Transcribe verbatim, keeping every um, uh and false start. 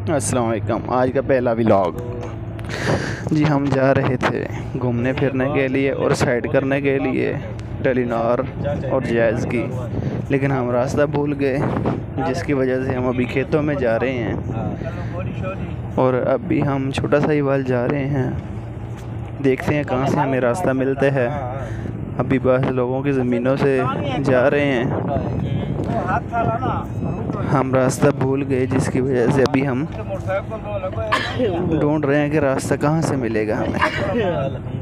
अस्सलाम वालेकुम। आज का पहला व्लॉग जी, हम जा रहे थे घूमने फिरने के लिए और साइड करने के लिए टेलीनॉर और जैज़ की, लेकिन हम रास्ता भूल गए, जिसकी वजह से हम अभी खेतों में जा रहे हैं और अभी हम छोटा सा ही वाल जा रहे हैं। देखते हैं कहाँ से हमें रास्ता मिलता है। अभी बस लोगों की ज़मीनों से जा रहे हैं, हम रास्ता भूल गए, जिसकी वजह से अभी हम ढूंढ रहे हैं कि रास्ता कहाँ से मिलेगा हमें।